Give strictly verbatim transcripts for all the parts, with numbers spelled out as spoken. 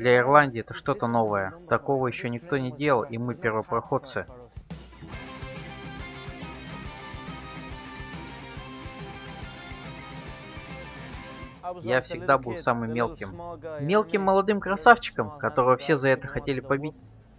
Для Ирландии это что-то новое. Такого еще никто не делал, и мы первопроходцы. Я всегда был самым мелким. Мелким молодым красавчиком, которого все за это хотели побить.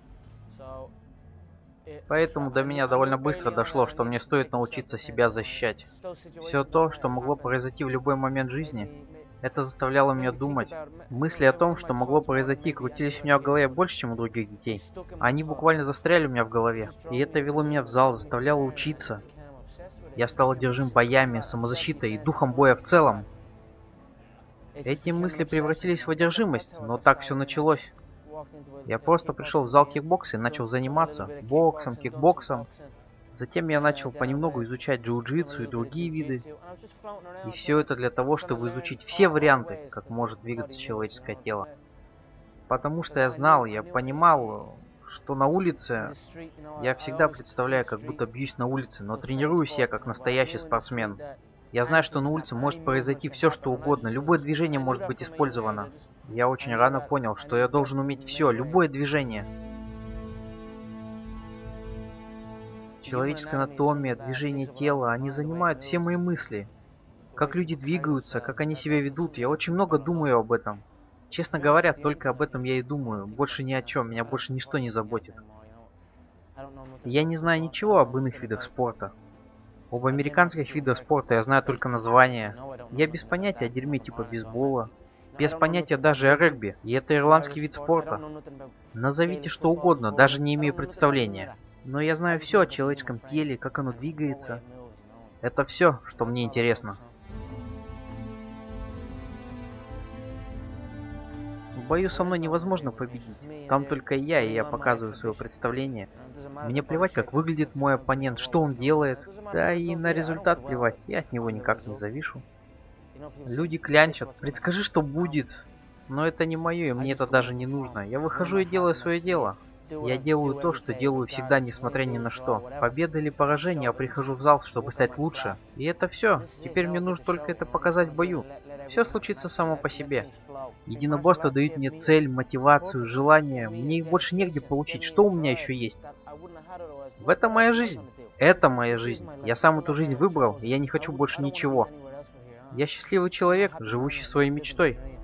Поэтому до меня довольно быстро дошло, что мне стоит научиться себя защищать. Все то, что могло произойти в любой момент жизни, это заставляло меня думать. Мысли о том, что могло произойти, крутились у меня в голове больше, чем у других детей. Они буквально застряли у меня в голове. И это вело меня в зал, заставляло учиться. Я стал одержим боями, самозащитой и духом боя в целом. Эти мысли превратились в одержимость, но так все началось. Я просто пришел в зал кикбокса и начал заниматься боксом, кикбоксом. Затем я начал понемногу изучать джиу-джитсу и другие виды. И все это для того, чтобы изучить все варианты, как может двигаться человеческое тело. Потому что я знал, я понимал, что на улице я всегда представляю, как будто бьюсь на улице, но тренируюсь я как настоящий спортсмен. Я знаю, что на улице может произойти все, что угодно, любое движение может быть использовано. Я очень рано понял, что я должен уметь все, любое движение. Человеческая анатомия, движение тела, они занимают все мои мысли. Как люди двигаются, как они себя ведут, я очень много думаю об этом. Честно говоря, только об этом я и думаю, больше ни о чем, меня больше ничто не заботит. Я не знаю ничего об иных видах спорта. Об американских видах спорта я знаю только название. Я без понятия о дерьме типа бейсбола. Без понятия даже о регби, и это ирландский вид спорта. Назовите что угодно, даже не имею представления. Но я знаю все о человеческом теле, как оно двигается. Это все, что мне интересно. В бою со мной невозможно победить. Там только я, и я показываю свое представление. Мне плевать, как выглядит мой оппонент, что он делает. Да и на результат плевать, я от него никак не завишу. Люди клянчат, предскажи, что будет. Но это не мое, и мне это даже не нужно. Я выхожу и делаю свое дело. Я делаю то, что делаю всегда, несмотря ни на что. Победа или поражение, я прихожу в зал, чтобы стать лучше. И это все. Теперь мне нужно только это показать в бою. Все случится само по себе. Единоборство дают мне цель, мотивацию, желание. Мне их больше негде получить. Что у меня еще есть? В этом моя жизнь. Это моя жизнь. Я сам эту жизнь выбрал, и я не хочу больше ничего. Я счастливый человек, живущий своей мечтой.